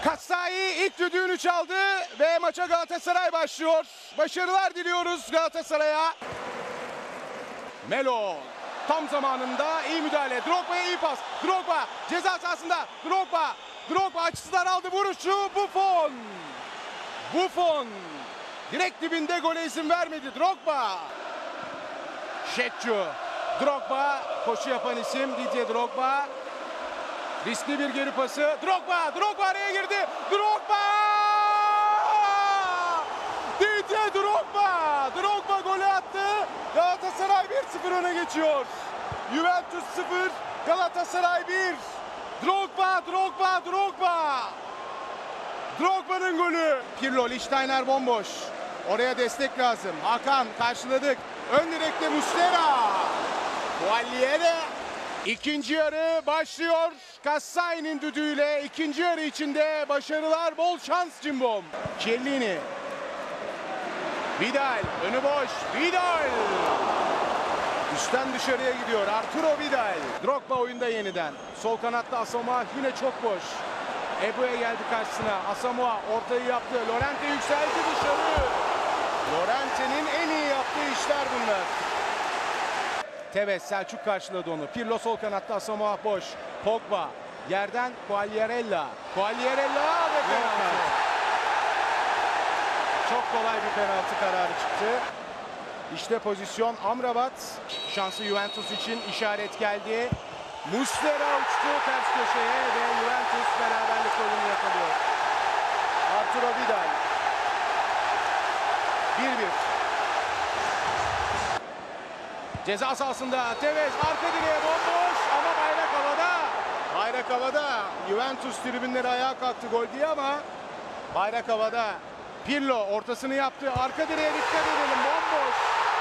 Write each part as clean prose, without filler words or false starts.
Katsai ilk düdüğünü çaldı ve maça Galatasaray başlıyor. Başarılar diliyoruz Galatasaray'a. Melo tam zamanında iyi müdahale. Drogba'ya iyi pas. Drogba ceza sahasında. Drogba açısından aldı vuruşu. Buffon. Direkt dibinde gole izin vermedi Drogba. Şetçu. Drogba koşu yapan isim Didier Drogba. Riskli bir geri pası. Drogba araya girdi. Didier Drogba golü attı. Galatasaray 1-0 öne geçiyor. Juventus 0, Galatasaray 1. Drogba'nın golü. Pirlo, Lichtsteiner bomboş. Oraya destek lazım. Hakan karşıladık. Ön direkte Muslera. Quagliere. İkinci yarı başlıyor. Katsai'nin düdüğüyle ikinci yarı içinde başarılar, bol şans Cimbom. Chiellini. Vidal önü boş. Vidal. Üstten dışarıya gidiyor Arturo Vidal. Drogba oyunda yeniden. Sol kanatta Asamoah yine çok boş. Ebu'ya geldi karşısına. Asamoah ortayı yaptı. Llorente yükseldi dışarı. Llorente'nin en iyi yaptığı işler bunlar. Tevez, Selçuk karşıladı onu. Pirlo sol kanatta, Asamoah boş. Pogba yerden Quagliarella ve penaltı. Çok kolay bir penaltı kararı çıktı. İşte pozisyon Amrabat. Şansı Juventus için işaret geldi. Muslera uçtu ters köşeye ve Juventus beraberlik golünü yakalıyor. Arturo Vidal. 1-1. Ceza sahasında Tevez arka direğe bomboş ama bayrak havada. Bayrak havada. Juventus tribünleri ayağa kalktı gol diye ama bayrak havada. Pirlo ortasını yaptı. Arka direğe dikkat edelim. Bomboş.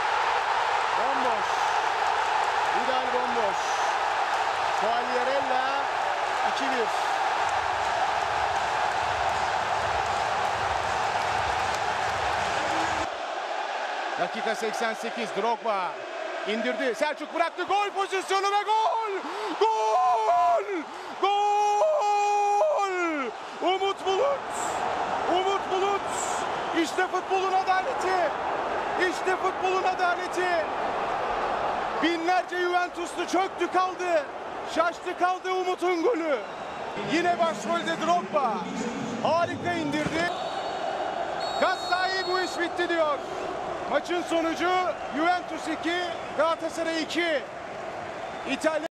Vidal bomboş. Quagliarella 2-1. Dakika 88. Drogba indirdi. Selçuk bıraktı. Gol pozisyonu ve gol! Umut Bulut. İşte futbolun adaleti. Binlerce Juventuslu çöktü kaldı. Şaştı kaldı Umut'un golü. Yine başrolde Drogba. Harika indirdi. Katsai bu iş bitti diyor. Maçın sonucu Juventus 2, Galatasaray 2. İtalya